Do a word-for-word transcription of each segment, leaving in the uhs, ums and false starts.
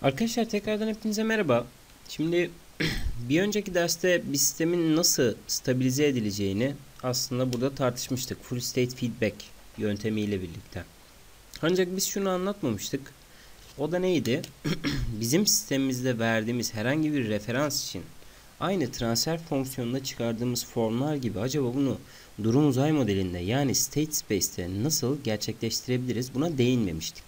Arkadaşlar tekrardan hepinize merhaba. Şimdi bir önceki derste bir sistemin nasıl stabilize edileceğini aslında burada tartışmıştık. Full state feedback yöntemiyle birlikte. Ancak biz şunu anlatmamıştık. O da neydi? Bizim sistemimizde verdiğimiz herhangi bir referans için aynı transfer fonksiyonunda çıkardığımız formlar gibi acaba bunu durum uzay modelinde yani state space'te nasıl gerçekleştirebiliriz? Buna değinmemiştik.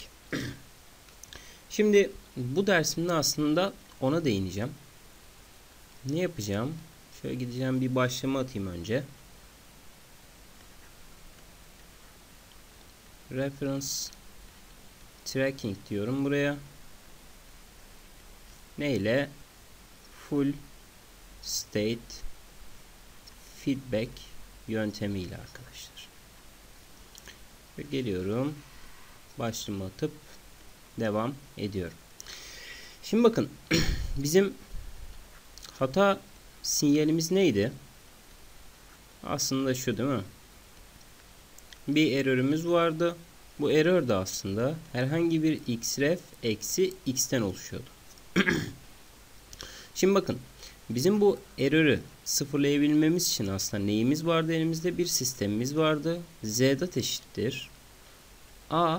Şimdi bu dersimde aslında ona değineceğim. Ne yapacağım? Şöyle gideceğim, bir başlama atayım önce. Reference tracking diyorum buraya. Ne ile? Full state feedback yöntemiyle arkadaşlar. Ve geliyorum. Başlama atıp devam ediyorum. Şimdi bakın bizim hata sinyalimiz neydi? Aslında şu değil mi? Bir error'ümüz vardı. Bu error da aslında herhangi bir xref eksi x'ten oluşuyordu. Şimdi bakın bizim bu error'ı sıfırlayabilmemiz için aslında neyimiz vardı elimizde? Bir sistemimiz vardı. Z'dat eşittir a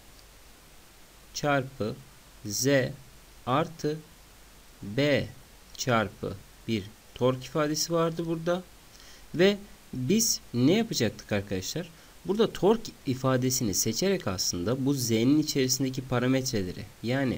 çarpı z artı b çarpı bir tork ifadesi vardı burada. Ve biz ne yapacaktık arkadaşlar? Burada tork ifadesini seçerek aslında bu z'nin içerisindeki parametreleri yani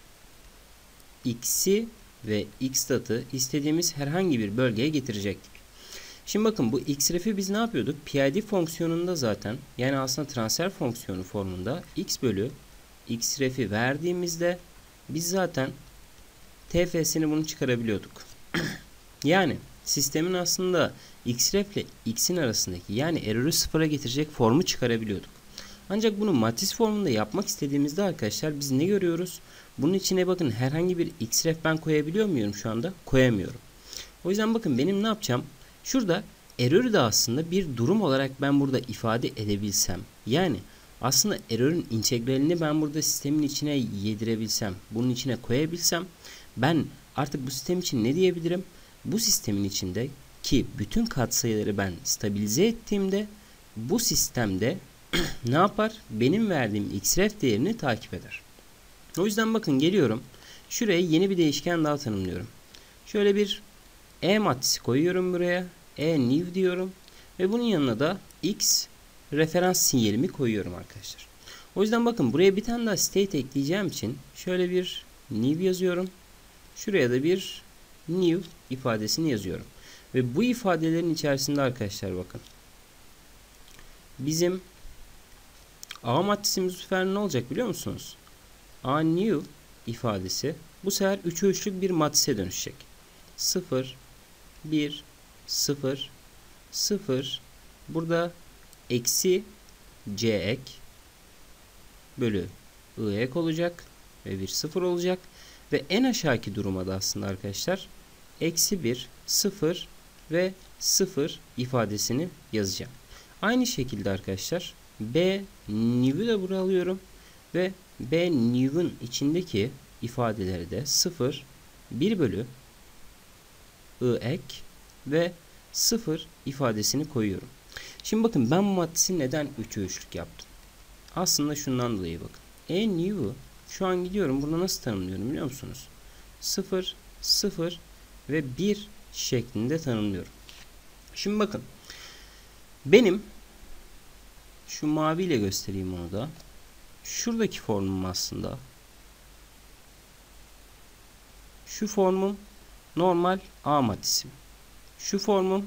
x'i ve x'datı istediğimiz herhangi bir bölgeye getirecektik. Şimdi bakın bu xref'i biz ne yapıyorduk? P I D fonksiyonunda zaten yani aslında transfer fonksiyonu formunda x bölü xref'i verdiğimizde biz zaten tf'sini bunu çıkarabiliyorduk. Yani sistemin aslında xref ile x'in arasındaki yani error'ü sıfıra getirecek formu çıkarabiliyorduk. Ancak bunu matris formunda yapmak istediğimizde arkadaşlar biz ne görüyoruz? Bunun içine bakın herhangi bir xref ben koyabiliyor muyum şu anda? Koyamıyorum. O yüzden bakın benim ne yapacağım? Şurada error'ü de aslında bir durum olarak ben burada ifade edebilsem. Yani aslında error'ün integralini ben burada sistemin içine yedirebilsem, bunun içine koyabilsem ben artık bu sistem için ne diyebilirim? Bu sistemin içinde ki bütün katsayıları ben stabilize ettiğimde bu sistemde ne yapar? Benim verdiğim xref değerini takip eder. O yüzden bakın geliyorum. Şuraya yeni bir değişken daha tanımlıyorum. Şöyle bir e matrisi koyuyorum buraya. E new diyorum. Ve bunun yanına da x referans sinyalimi koyuyorum arkadaşlar. O yüzden bakın buraya bir tane daha state ekleyeceğim için şöyle bir new yazıyorum. Şuraya da bir new ifadesini yazıyorum. Ve bu ifadelerin içerisinde arkadaşlar bakın. Bizim A matrisimiz bu sefer ne olacak biliyor musunuz? A new ifadesi bu sefer üçe üçlük bir matrise dönüşecek. sıfır, bir, sıfır, sıfır. Burada eksi c ek bölü i ek olacak. Ve bir sıfır olacak. Ve en aşağıki duruma da aslında arkadaşlar eksi bir, sıfır ve sıfır ifadesini yazacağım. Aynı şekilde arkadaşlar b new'u da buraya alıyorum. Ve b new'un içindeki ifadeleri de sıfır, bir bölü i ek ve sıfır ifadesini koyuyorum. Şimdi bakın ben bu matrisi neden üçe üçlük yaptım? Aslında şundan dolayı bakın. E new'u şu an gidiyorum. Burada nasıl tanımlıyorum biliyor musunuz? sıfır, sıfır ve bir şeklinde tanımlıyorum. Şimdi bakın. Benim şu maviyle göstereyim onu da. Şuradaki formum aslında. Şu formum normal A matrisim. Şu formum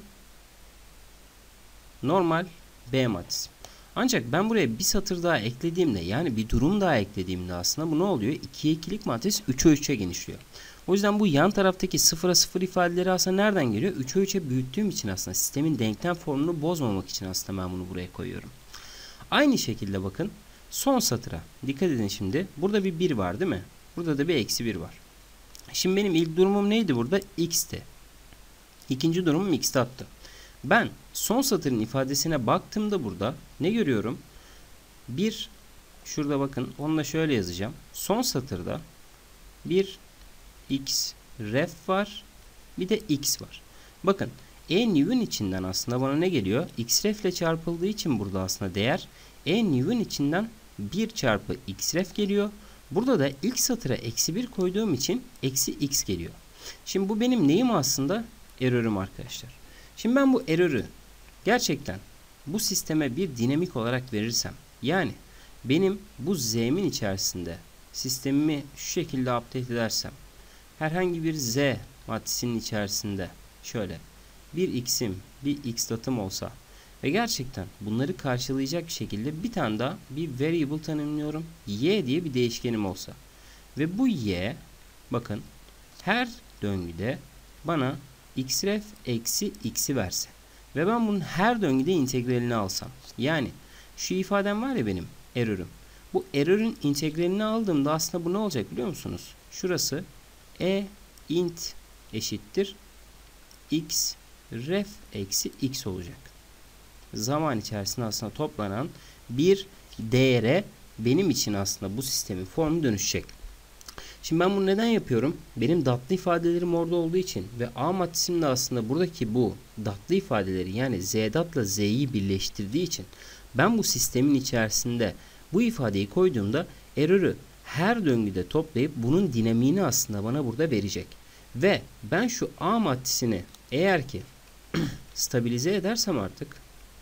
normal B matrisim. Ancak ben buraya bir satır daha eklediğimde yani bir durum daha eklediğimde aslında bu ne oluyor? ikiye ikilik matris üçe üçe genişliyor. O yüzden bu yan taraftaki sıfıra sıfır ifadeleri aslında nereden geliyor? üçe üçe büyüttüğüm için aslında sistemin denklem formunu bozmamak için aslında ben bunu buraya koyuyorum. Aynı şekilde bakın son satıra dikkat edin şimdi. Burada bir bir var değil mi? Burada da bir eksi bir var. Şimdi benim ilk durumum neydi burada? X'ti. İkinci durumum x'dattı. Ben son satırın ifadesine baktığımda burada ne görüyorum? Bir, şurada bakın onu da şöyle yazacağım. Son satırda Bir x ref var. Bir de x var. Bakın e new'un içinden aslında bana ne geliyor? X ref ile çarpıldığı için burada aslında değer e new'un içinden bir çarpı x ref geliyor. Burada da ilk satıra eksi bir koyduğum için eksi x geliyor. Şimdi bu benim neyim aslında? Error'üm arkadaşlar. Şimdi ben bu error'ü gerçekten bu sisteme bir dinamik olarak verirsem, yani benim bu z'min içerisinde sistemimi şu şekilde update edersem, herhangi bir z matrisinin içerisinde şöyle bir x'im, bir x datım olsa ve gerçekten bunları karşılayacak şekilde bir tane daha bir variable tanımlıyorum. Y diye bir değişkenim olsa ve bu y, bakın, her döngüde bana xref eksi x'i verse ve ben bunun her döngüde integralini alsam, yani şu ifadem var ya benim error'üm, bu error'ün integralini aldığımda aslında bu ne olacak biliyor musunuz? Şurası e int eşittir x ref eksi x olacak. Zaman içerisinde aslında toplanan bir değere benim için aslında bu sistemin formu dönüşecek. Şimdi ben bunu neden yapıyorum? Benim datlı ifadelerim orada olduğu için ve A matrisim de aslında buradaki bu datlı ifadeleri, yani z datla z'yi birleştirdiği için ben bu sistemin içerisinde bu ifadeyi koyduğumda error'ü her döngüde toplayıp bunun dinamiğini aslında bana burada verecek. Ve ben şu A matrisini eğer ki stabilize edersem artık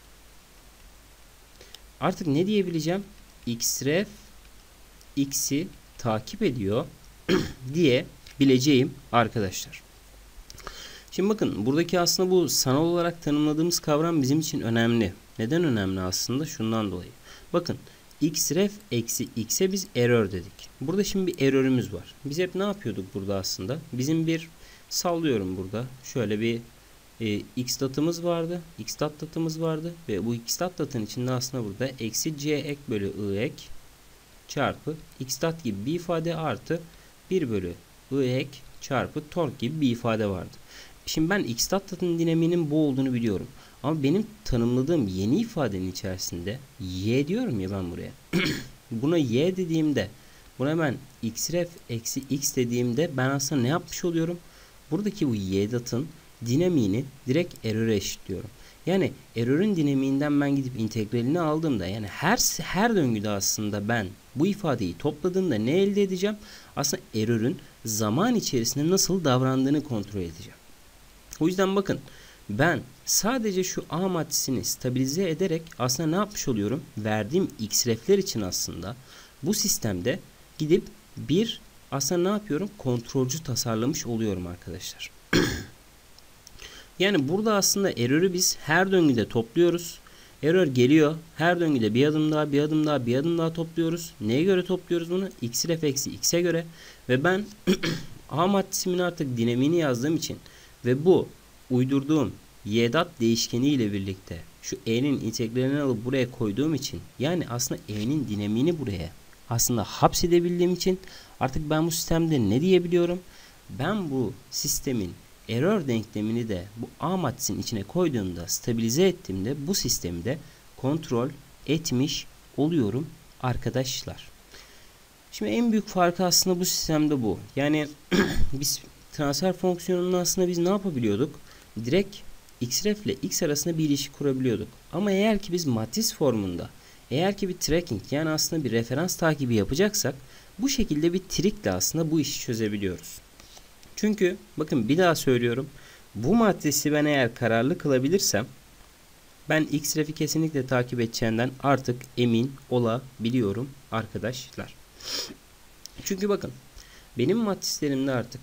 artık ne diyebileceğim? Xref x'i takip ediyor diye bileceğim arkadaşlar. Şimdi bakın buradaki aslında bu sanal olarak tanımladığımız kavram bizim için önemli. Neden önemli aslında? Şundan dolayı. Bakın xref eksi x'e biz error dedik. Burada şimdi bir error'ümüz var. Biz hep ne yapıyorduk burada aslında? Bizim bir sallıyorum burada. Şöyle bir e, x datımız vardı. X dat datımız vardı. Ve bu x dat datın içinde aslında burada eksi c ek bölü i ek çarpı x dat gibi bir ifade artı bir bölü i ek çarpı tork gibi bir ifade vardı. Şimdi ben x dat datın dinamiğinin bu olduğunu biliyorum. Ama benim tanımladığım yeni ifadenin içerisinde y diyorum ya ben buraya. Buna y dediğimde, buna ben xref eksi x dediğimde ben aslında ne yapmış oluyorum? Buradaki bu y datın dinamiğini direkt error'a eşitliyorum. Yani error'ün dinamiğinden ben gidip integralini aldığımda, yani her her döngüde aslında ben bu ifadeyi topladığımda ne elde edeceğim? Aslında error'ün zaman içerisinde nasıl davrandığını kontrol edeceğim. O yüzden bakın ben sadece şu A matrisini stabilize ederek aslında ne yapmış oluyorum? Verdiğim xref'ler için aslında bu sistemde gidip bir aslında ne yapıyorum? Kontrolcü tasarlamış oluyorum arkadaşlar. Yani burada aslında error'ü biz her döngüde topluyoruz. Error geliyor. Her döngüde bir adım daha, bir adım daha, bir adım daha topluyoruz. Neye göre topluyoruz bunu? Xref eksi x'e göre. Ve ben A matrisimin artık dinamiğini yazdığım için ve bu uydurduğum y dat değişkeni ile birlikte şu e'nin integralini alıp buraya koyduğum için, yani aslında e'nin dinamiğini buraya aslında hapsedebildiğim için artık ben bu sistemde ne diyebiliyorum? Ben bu sistemin error denklemini de bu A matrisinin içine koyduğumda, stabilize ettiğimde bu sistemi de kontrol etmiş oluyorum arkadaşlar. Şimdi en büyük farkı aslında bu sistemde bu. Yani biz transfer fonksiyonunu aslında biz ne yapabiliyorduk? Direkt xref ile x arasında bir ilişki kurabiliyorduk. Ama eğer ki biz matris formunda, eğer ki bir tracking, yani aslında bir referans takibi yapacaksak bu şekilde bir trikle aslında bu işi çözebiliyoruz. Çünkü bakın bir daha söylüyorum. Bu matrisi ben eğer kararlı kılabilirsem ben xref'i kesinlikle takip edeceğinden artık emin olabiliyorum arkadaşlar. Çünkü bakın benim matrislerimde artık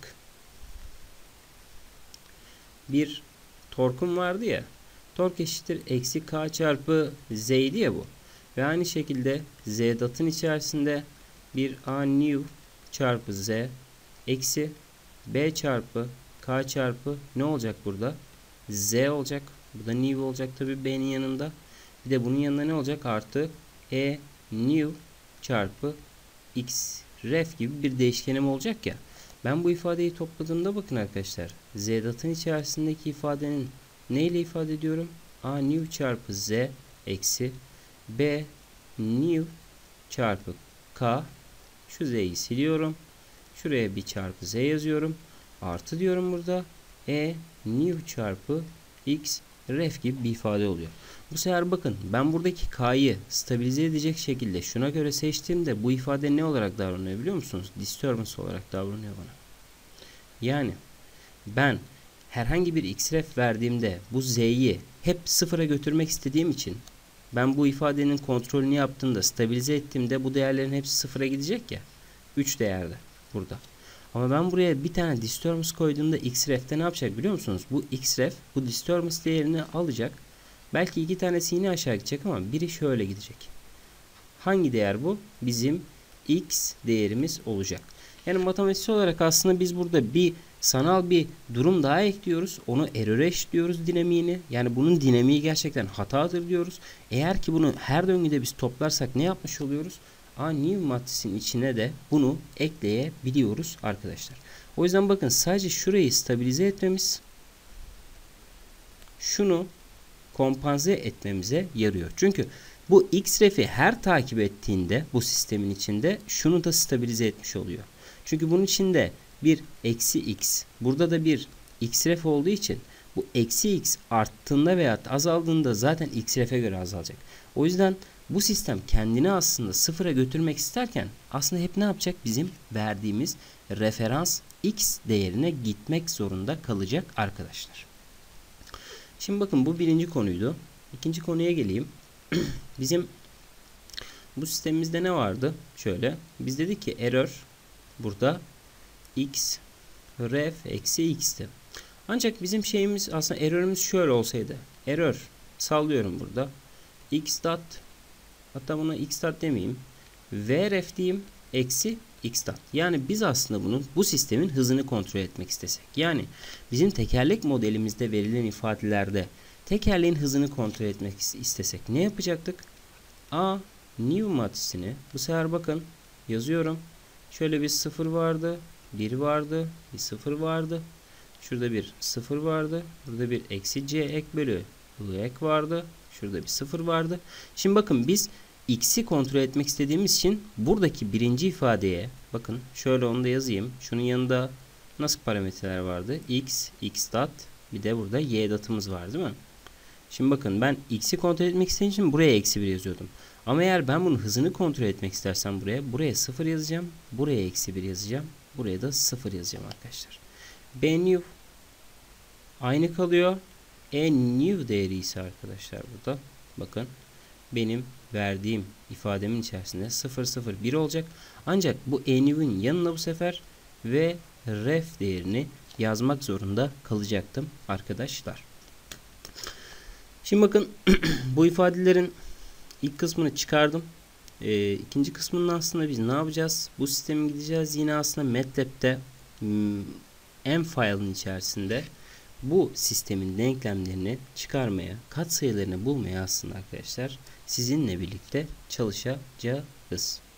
bir torkum vardı ya. Tork eşittir eksi k çarpı z'ydi ya bu. Ve aynı şekilde z datın içerisinde bir a new çarpı z eksi b çarpı k çarpı ne olacak burada? Z olacak. Bu da new olacak tabi b'nin yanında. Bir de bunun yanında ne olacak? Artı e new çarpı x ref gibi bir değişkenim olacak ya. Ben bu ifadeyi topladığımda bakın arkadaşlar. Z datın içerisindeki ifadenin ne ile ifade ediyorum? A new çarpı z eksi b new çarpı k. Şu z'yi siliyorum. Şuraya bir çarpı z yazıyorum. Artı diyorum burada. E new çarpı x ref gibi bir ifade oluyor. Bu sefer bakın ben buradaki k'yı stabilize edecek şekilde şuna göre seçtiğimde bu ifade ne olarak davranıyor biliyor musunuz? Disturbance olarak davranıyor bana. Yani ben herhangi bir xref verdiğimde bu z'yi hep sıfıra götürmek istediğim için ben bu ifadenin kontrolünü yaptığımda, stabilize ettiğimde bu değerlerin hepsi sıfıra gidecek ya. üç değerde burada. Ama ben buraya bir tane disturbance koyduğumda xref'te ne yapacak biliyor musunuz? Bu xref bu disturbance değerini alacak. Belki iki tanesi yine aşağı gidecek ama biri şöyle gidecek. Hangi değer bu? Bizim x değerimiz olacak. Yani matematiksel olarak aslında biz burada bir sanal bir durum daha ekliyoruz. Onu error'e eşitliyoruz dinamiğini. Yani bunun dinamiği gerçekten hatadır diyoruz. Eğer ki bunu her döngüde biz toplarsak ne yapmış oluyoruz? A new matrisinin içine de bunu ekleyebiliyoruz arkadaşlar. O yüzden bakın sadece şurayı stabilize etmemiz şunu kompanze etmemize yarıyor. Çünkü bu xref'i her takip ettiğinde bu sistemin içinde şunu da stabilize etmiş oluyor. Çünkü bunun içinde bir eksi x, burada da bir xref olduğu için bu eksi x arttığında veya azaldığında zaten xref'e göre azalacak. O yüzden bu sistem kendini aslında sıfıra götürmek isterken aslında hep ne yapacak? Bizim verdiğimiz referans x değerine gitmek zorunda kalacak arkadaşlar. Şimdi bakın bu birinci konuydu. İkinci konuya geleyim. Bizim bu sistemimizde ne vardı? Şöyle. Biz dedik ki error burada x ref eksi x'ti. Ancak bizim şeyimiz aslında error'ımız şöyle olsaydı. Error sallıyorum burada. X dot hatta buna x dot demeyeyim. V ref diyeyim. Eksi x dot. Yani biz aslında bunun bu sistemin hızını kontrol etmek istesek. Yani bizim tekerlek modelimizde verilen ifadelerde tekerleğin hızını kontrol etmek istesek ne yapacaktık? A new matrisini bu sefer bakın yazıyorum. Şöyle bir sıfır vardı. bir vardı. Bir sıfır vardı. Şurada bir sıfır vardı. Burada bir eksi c ek bölü I ek vardı. Şurada bir sıfır vardı. Şimdi bakın biz x'i kontrol etmek istediğimiz için buradaki birinci ifadeye bakın şöyle onu da yazayım. Şunun yanında nasıl parametreler vardı? X, x dot bir de burada y dot'ımız var değil mi? Şimdi bakın ben x'i kontrol etmek istediğim için buraya eksi bir yazıyordum. Ama eğer ben bunun hızını kontrol etmek istersem buraya buraya sıfır yazacağım. Buraya eksi bir yazacağım. Buraya da sıfır yazacağım arkadaşlar. B new aynı kalıyor. E new değeri ise arkadaşlar burada bakın benim verdiğim ifademin içerisinde sıfır sıfır bir olacak. Ancak bu e new'in yanına bu sefer ve ref değerini yazmak zorunda kalacaktım arkadaşlar. Şimdi bakın bu ifadelerin ilk kısmını çıkardım. E, ikinci kısmının aslında biz ne yapacağız? Bu sisteme gideceğiz. Yine aslında MATLAB'de M file'ın içerisinde bu sistemin denklemlerini çıkarmaya, katsayılarını bulmaya aslında arkadaşlar sizinle birlikte çalışacağız.